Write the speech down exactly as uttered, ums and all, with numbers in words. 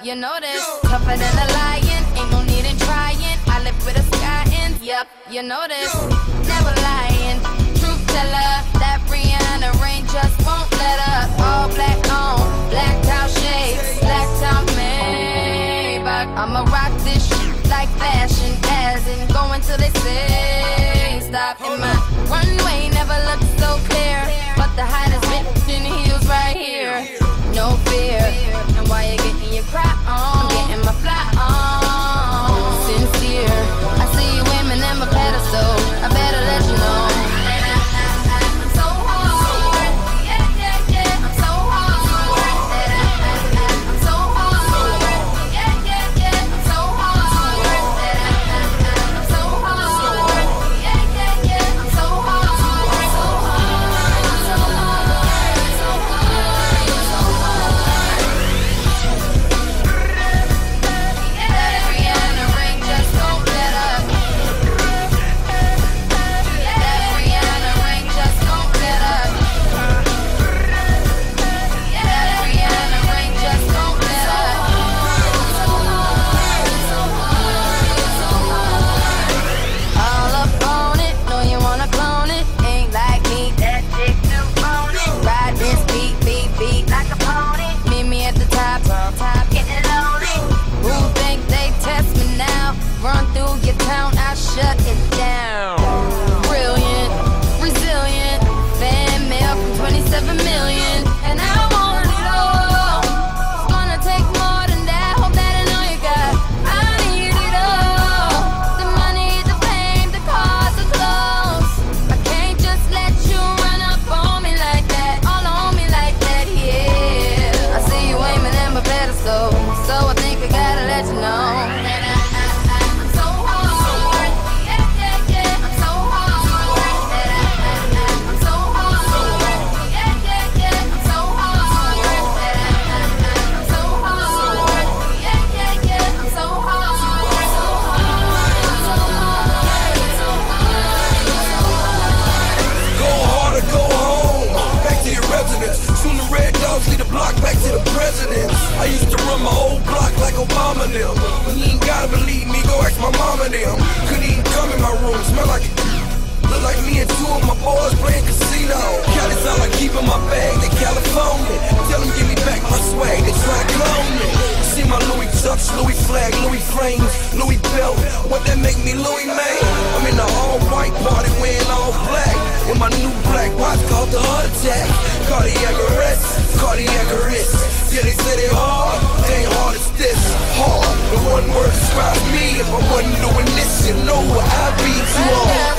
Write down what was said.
you know this. Tougher than a lion, ain't no need in trying. I live with a sky in, yep, you know this. Never lying, truth teller. That Rihanna rain just won't let up. All black on, black top shades, black top Maybach. I'ma rock this shit like fashion, as in going till they say stop. And my runway never looked so clear, but the hottest bitch in the heels right here. No fear, and while you're getting your cry on, I'm getting my fly on. Sincere, I see you aiming at my pedestal, I better let you know. I'm so hard, yeah, yeah, yeah. I'm so hard, I'm so hard, yeah, yeah, yeah. I'm so hard, I'm so hard, yeah, yeah, yeah. I'm so hard, so hard, so hard, so hard, so hard. That Rihanna ring just won't let up. That Rihanna ring just won't let up. That Rihanna ring just won't let up. So hard, so hard, so hard. All up on it, know you wanna clone it. Ain't like me, that chick too phony. Ride this beat, beat, beat like a pony. Meet me at the top, top, getting lonely. Who think they test me now? Run through your town, I shut it down. Brilliant, resilient, fan mail from twenty-seven million, and I want it all. It's gonna take more than that. Hope that I know you got. I need it all. The money, the fame, the cars, the clothes. I can't just let you run up on me like that, all on me like that. Yeah, I see you aiming at my pedestal, so I think I gotta let you know. I'm so hard, yeah, yeah, yeah. I'm so hard, I'm so hard, yeah, yeah, yeah. I'm so hard, I'm so hard, yeah, yeah, yeah. I'm so hard, so hard, so hard, so hard. Go hard or go home, back to your residence. Soon the red dogs lead the block back to the presidents. I used to run my old block like Obama and them. You ain't gotta believe me, go ask my mama and them. Couldn't even come in my room, smell like a look like me and two of my boys playing casino. Cali's all I keep in my bag, they California. Tell them give me back my swag, they try to clone me. See my Louis Tucks, Louis flag, Louis frames, Louis belt. What that make me Louis man? I'm in the all-white party wearing all black, with my new black watch called the heart attack. Cardiac arrest, cardiac arrest. Yeah, they say they hard, they ain't hard as this. Hard, the one word describes me. If I wasn't doing this, you know where I'd be too hard.